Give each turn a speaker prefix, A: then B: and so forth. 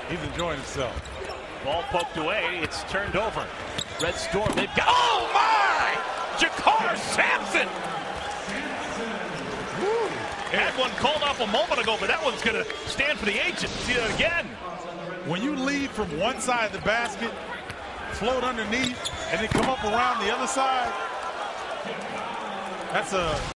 A: He's enjoying himself.
B: Ball poked away. It's turned over. Red Storm, they've got... Oh, my! Jakarr Sampson! Had one called off a moment ago, but that one's going to stand for the ages. See that again.
A: When you lead from one side of the basket, float underneath, and then come up around the other side, that's a